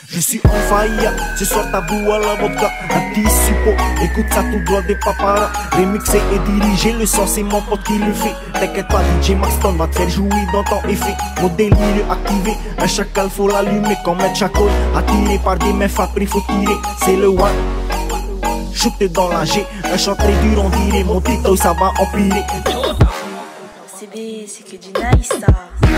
Je suis en faillite, ce soir tabou à la vodka. Un petit suppôt, écoute ça tout droit des paparas. Remixer et diriger, le son c'est mon pote qui le fait. T'inquiète pas, DJ Maxton va te faire jouer dans ton effet. Mon délire activé, un chacal faut l'allumer comme un chacal. Attiré par des meufs après faut tirer, c'est le one. Shooter dans la G, un chant très dur on dirait. Mon tito ça va empirer. CB, c'est que du nice ça.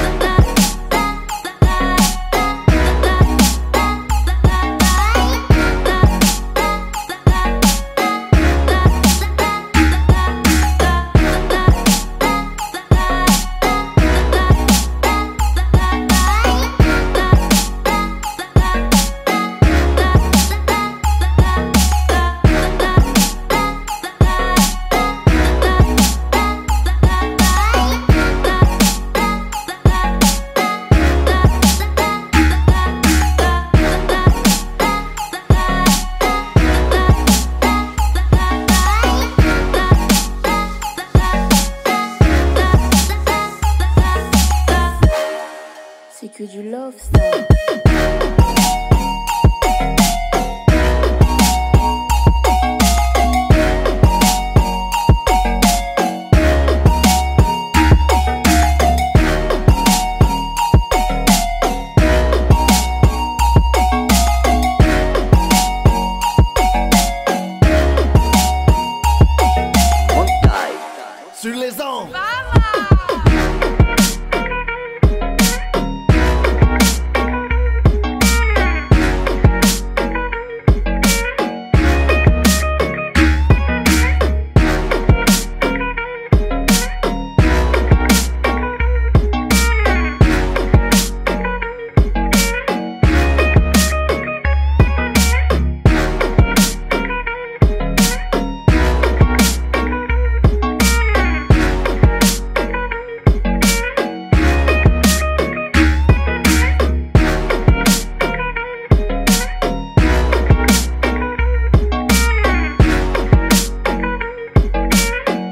C'est que du love ça. Sur les ondes.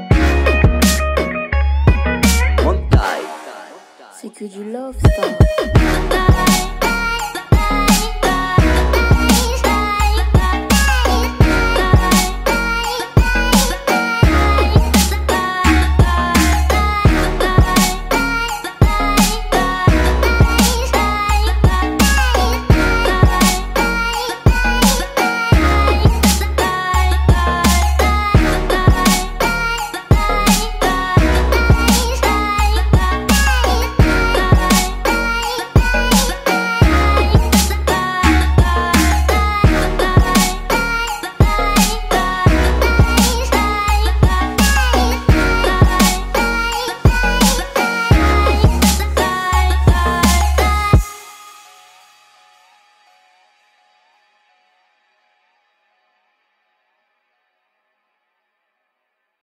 C'est que du love ça.